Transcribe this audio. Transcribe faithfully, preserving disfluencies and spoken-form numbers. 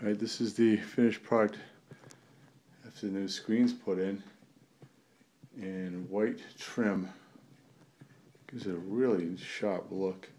Alright, this is the finished product after the new screens put in, and white trim gives it a really sharp look.